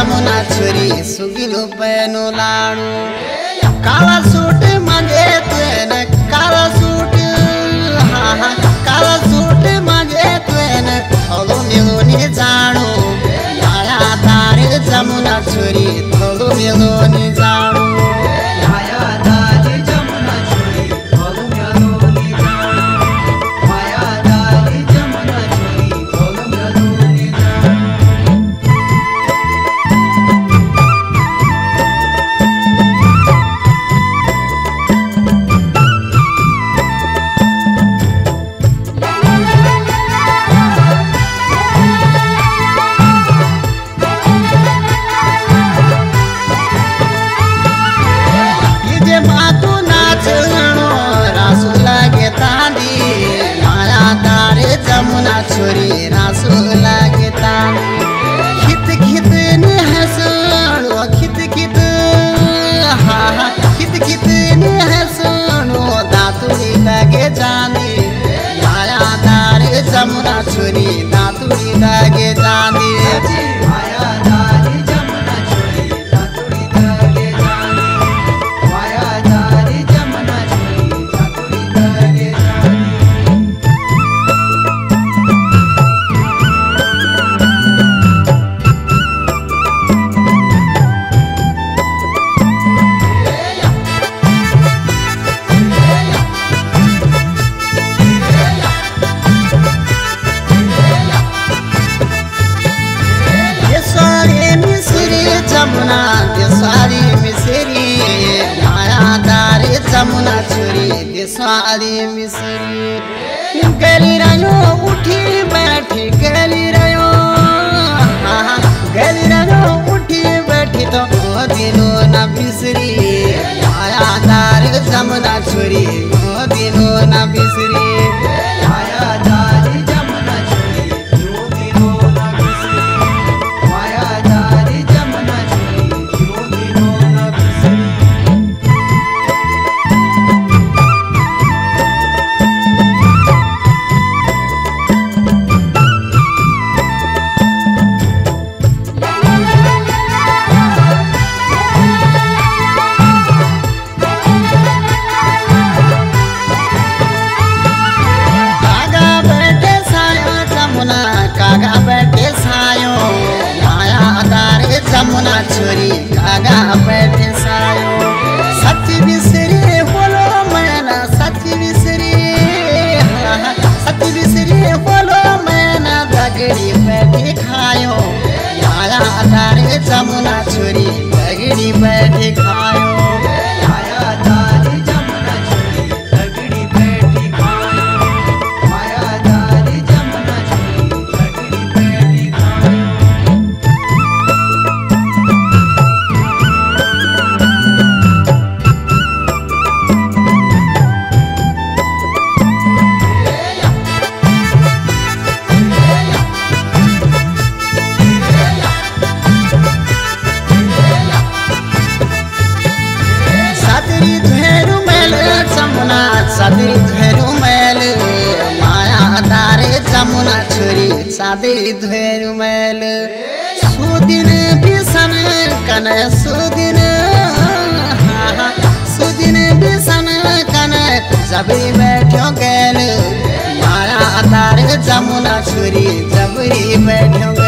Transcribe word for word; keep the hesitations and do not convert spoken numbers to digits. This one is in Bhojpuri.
जमुना छोरी सुगिलो पैनो लाडू काला सूट मांगे तुन काला सूट हाँ हाँ काला सूट मांगे तुन थोलो मिलो नी जानो माया तारे जमुना छोरी थोलो मिलो नी जानो छोरी रासो लागे तानी खित खित ने हसनो खित खित हा हा खित खित ने हसनो दातुरी लागे जानी माया तारे जमुना छोरी दातुरी लागे जानी माया तारे जमुना छोरी दातुरी लागे जानी माया तारे जमुना छोरी दातुरी लागे जानी जमुना देसारी मिसरी माया तारे जमुना छोरी देसारी मिसरी गली रहो उठी बैठी गली रहो गली रहो उठी बैठी तो दिनो न बिसरी माया तारे जमुना छोरी दिनो न बिसरी माया तारे जमुना छोरी दिनो न बिसरी माया तारे जमुना जमुना छोरी कागा बैठे सायो सच बिसरी बोलो मैना सच बिसरी सच बिसरी बोलो मैना दगड़ी बैठे खायो माया तारे जमुना छोरी दगड़ी बैठे खायो माया तारे जमुना छोरी दगड़ी बैठे खायो माया तारे जमुना छोरी दगड़ी बैठे खायो सादरी धैरू मैल माया तारे जमुना छोरी सादरी धैरू मैल सुदिन बिसन कन सुदिन सुदिन बिसन कन जबरी बैठो गैल माया तारे जमुना छोरी जबरी बैठो